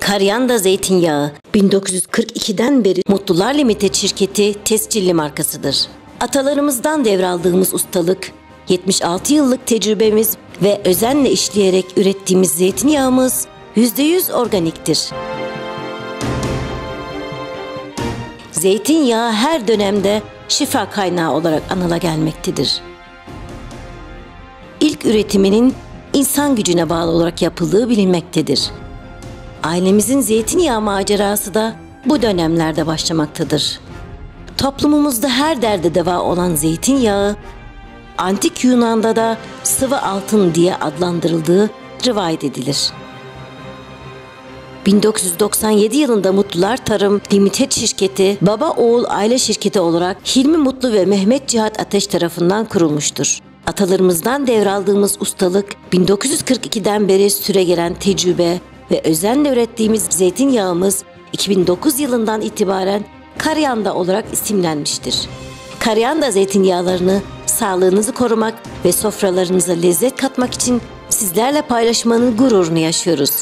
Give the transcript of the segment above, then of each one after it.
Karyanda Zeytinyağı 1942'den beri Mutlular Limited şirketi tescilli markasıdır. Atalarımızdan devraldığımız ustalık, 76 yıllık tecrübemiz ve özenle işleyerek ürettiğimiz zeytinyağımız %100 organiktir. Zeytinyağı her dönemde şifa kaynağı olarak anıla gelmektedir. İlk üretiminin insan gücüne bağlı olarak yapıldığı bilinmektedir. Ailemizin zeytinyağı macerası da bu dönemlerde başlamaktadır. Toplumumuzda her derde deva olan zeytinyağı, Antik Yunan'da da sıvı altın diye adlandırıldığı rivayet edilir. 1997 yılında Mutlular Tarım Limited şirketi, baba oğul aile şirketi olarak Hilmi Mutlu ve Mehmet Cihat Ateş tarafından kurulmuştur. Atalarımızdan devraldığımız ustalık, 1942'den beri süregelen tecrübe ve özenle ürettiğimiz zeytinyağımız 2009 yılından itibaren Karyanda olarak isimlenmiştir. Karyanda zeytinyağlarını sağlığınızı korumak ve sofralarınıza lezzet katmak için sizlerle paylaşmanın gururunu yaşıyoruz.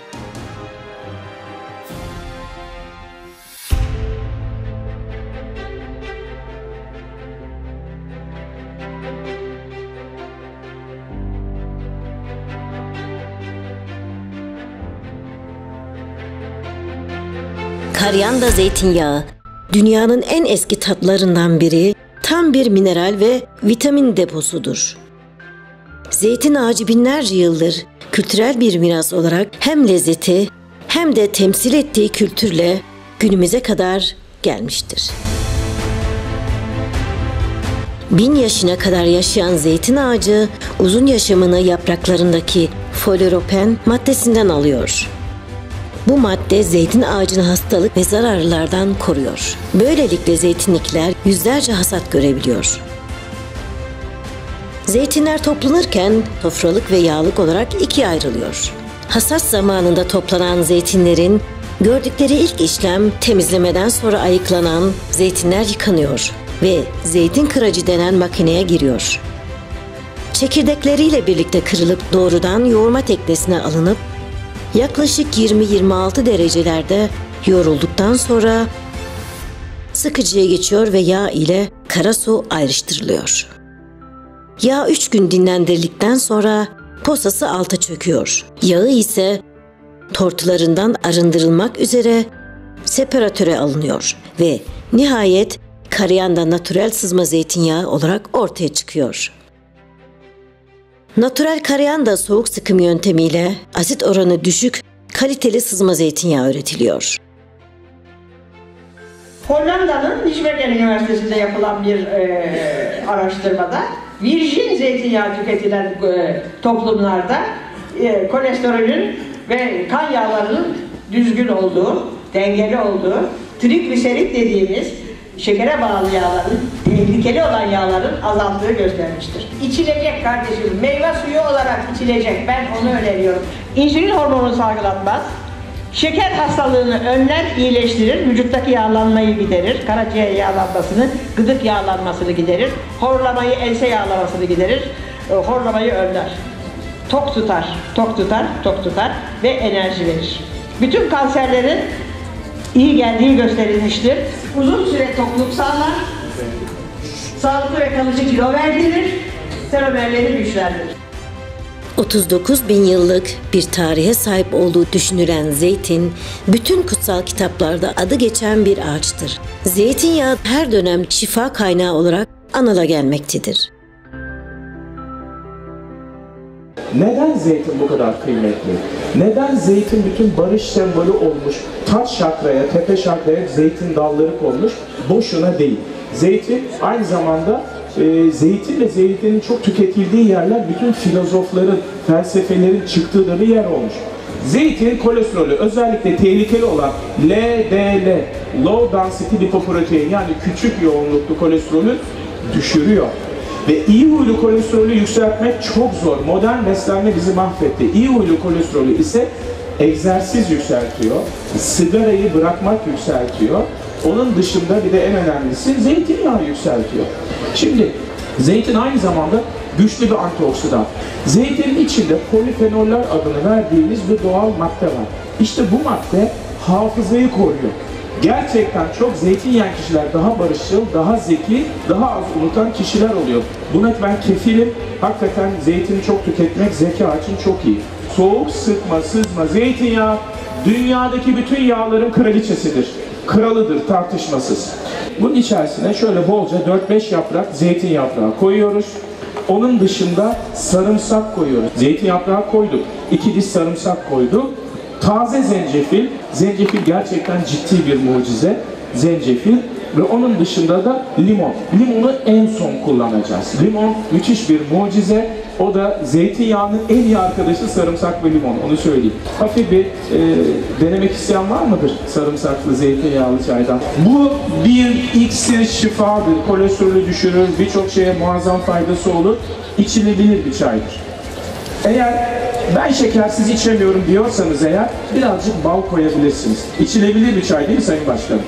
Karyanda zeytinyağı, dünyanın en eski tatlarından biri, tam bir mineral ve vitamin deposudur. Zeytin ağacı binlerce yıldır kültürel bir miras olarak hem lezzeti hem de temsil ettiği kültürle günümüze kadar gelmiştir. 1000 yaşına kadar yaşayan zeytin ağacı uzun yaşamını yapraklarındaki floropen maddesinden alıyor. Bu madde zeytin ağacını hastalık ve zararlardan koruyor. Böylelikle zeytinlikler yüzlerce hasat görebiliyor. Zeytinler toplanırken sofralık ve yağlık olarak ikiye ayrılıyor. Hasat zamanında toplanan zeytinlerin gördükleri ilk işlem temizlemeden sonra ayıklanan zeytinler yıkanıyor ve zeytin kıracı denen makineye giriyor. Çekirdekleriyle birlikte kırılıp doğrudan yoğurma teknesine alınıp yaklaşık 20-26 derecelerde yoğrulduktan sonra sıkıcıya geçiyor ve yağ ile kara su ayrıştırılıyor. Yağ 3 gün dinlendirildikten sonra posası alta çöküyor. Yağı ise tortularından arındırılmak üzere separatöre alınıyor ve nihayet Karyanda natürel sızma zeytinyağı olarak ortaya çıkıyor. Natürel Karyanda soğuk sıkım yöntemiyle asit oranı düşük, kaliteli sızma zeytinyağı üretiliyor. Hollanda'nın Nijmegen Üniversitesi'nde yapılan bir araştırmada virjin zeytinyağı tüketilen toplumlarda kolesterolün ve kan yağlarının düzgün olduğu, dengeli olduğu, trigliserit dediğimiz şekere bağlı yağların, tehlikeli olan yağların azaldığı göstermiştir. İçilecek kardeşim, meyve suyu olarak içilecek, ben onu öneriyorum. İnsülin hormonu salgılatmaz, şeker hastalığını önler, iyileştirir, vücuttaki yağlanmayı giderir, karaciğer yağlanmasını, gıdık yağlanmasını giderir, horlamayı, ense yağlamasını giderir, horlamayı önler. Tok tutar, tok tutar, tok tutar ve enerji verir. Bütün kanserlerin iyi geldiği gösterilmiştir. Uzun süre tokluk sağlar, sağlıklı ve kalıcı kilo verdirir, telomerleri güçlendirir. 39 bin yıllık bir tarihe sahip olduğu düşünülen zeytin, bütün kutsal kitaplarda adı geçen bir ağaçtır. Zeytinyağı her dönem şifa kaynağı olarak anıla gelmektedir. Neden zeytin bu kadar kıymetli? Neden zeytin bütün barış sembolü olmuş, taç şakraya, tepe şakraya zeytin dalları konmuş? Boşuna değil. Zeytin aynı zamanda zeytin ve zeytinin çok tüketildiği yerler bütün filozofların, felsefelerin çıktığı bir yer olmuş. Zeytin kolesterolü özellikle tehlikeli olan LDL, low density lipoprotein yani küçük yoğunluklu kolesterolü düşürüyor. Ve iyi huylu kolesterolü yükseltmek çok zor. Modern beslenme bizi mahvetti. İyi huylu kolesterolü ise egzersiz yükseltiyor, sigarayı bırakmak yükseltiyor. Onun dışında bir de en önemlisi zeytinyağı yükseltiyor. Şimdi zeytin aynı zamanda güçlü bir antioksidan. Zeytinin içinde polifenoller adını verdiğimiz bir doğal madde var. İşte bu madde hafızayı koruyor. Gerçekten çok zeytin yiyen kişiler daha barışçıl, daha zeki, daha az unutan kişiler oluyor. Buna ben kefilim. Hakikaten zeytini çok tüketmek zeka için çok iyi. Soğuk, sıkma, sızma, zeytinyağı dünyadaki bütün yağların kraliçesidir. Kralıdır tartışmasız. Bunun içerisine şöyle bolca 4-5 yaprak zeytin yaprağı koyuyoruz. Onun dışında sarımsak koyuyoruz. Zeytin yaprağı koyduk. 2 diş sarımsak koyduk. Taze zencefil. Zencefil gerçekten ciddi bir mucize. Zencefil. Ve onun dışında da limon. Limonu en son kullanacağız. Limon müthiş bir mucize. O da zeytinyağının en iyi arkadaşı sarımsak ve limon. Onu söyleyeyim. Hafif bir denemek isteyen var mıdır sarımsaklı zeytinyağlı çaydan? Bu bir iksir şifadır. Kolesterolü düşürür. Birçok şeye muazzam faydası olur. İçilebilir bir çaydır. Eğer ben şekersiz içemiyorum diyorsanız eğer birazcık bal koyabilirsiniz. İçilebilir bir çay değil mi Sayın Başkanım?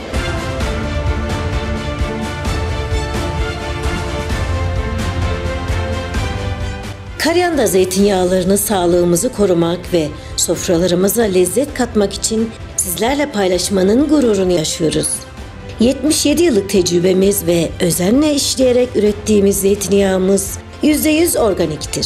Karyanda zeytinyağlarını sağlığımızı korumak ve sofralarımıza lezzet katmak için sizlerle paylaşmanın gururunu yaşıyoruz. 77 yıllık tecrübemiz ve özenle işleyerek ürettiğimiz zeytinyağımız %100 organiktir.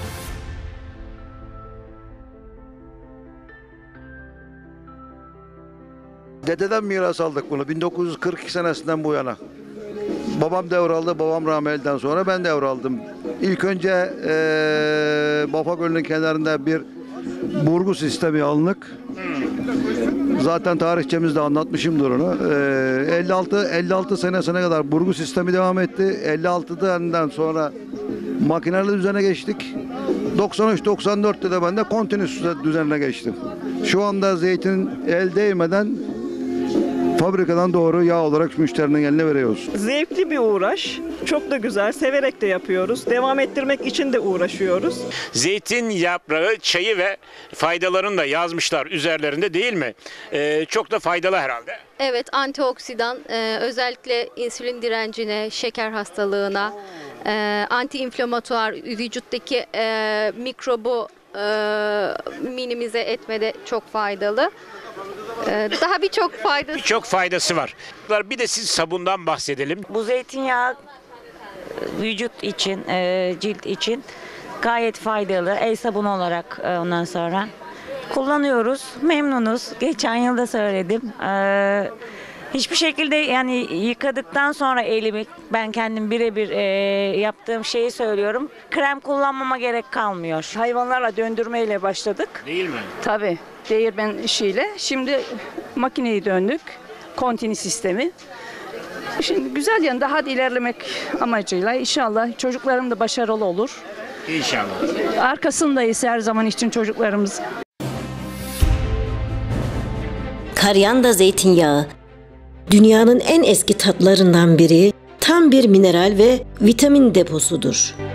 Dededen miras aldık bunu 1942 senesinden bu yana. Babam devraldı, babam rahmetliden sonra ben devraldım. İlk önce Bafa Gölü'nün kenarında bir burgu sistemi alınık. Zaten tarihçemizde anlatmışımdır onu. 56 senesine kadar burgu sistemi devam etti. 56'dan sonra makineli düzene geçtik. 93-94'te de ben de kontinüs düzenine geçtim. Şu anda zeytin el değmeden fabrikadan doğru yağ olarak müşterinin eline veriyoruz. Zevkli bir uğraş. Çok da güzel. Severek de yapıyoruz. Devam ettirmek için de uğraşıyoruz. Zeytin yaprağı, çayı ve faydalarını da yazmışlar üzerlerinde değil mi? Çok da faydalı herhalde. Evet, antioksidan, özellikle insülin direncine, şeker hastalığına, anti-inflamatuar, vücuttaki mikrobu minimize etmede çok faydalı. Daha birçok faydası. Birçok faydası var. Bir de siz sabundan bahsedelim. Bu zeytinyağı vücut için, cilt için gayet faydalı. El sabunu olarak ondan sonra kullanıyoruz. Memnunuz. Geçen yıl da söyledim. Hiçbir şekilde yani yıkadıktan sonra elimi ben kendim birebir yaptığım şeyi söylüyorum. Krem kullanmama gerek kalmıyor. Hayvanlarla döndürmeyle başladık. Değil mi? Tabii. Değirmen işiyle. Şimdi makineyi döndük. Kontini sistemi. Şimdi güzel yani daha da ilerlemek amacıyla inşallah çocuklarım da başarılı olur. İnşallah. Arkasındayız her zaman için çocuklarımız. Karyanda zeytinyağı dünyanın en eski tatlarından biri, tam bir mineral ve vitamin deposudur.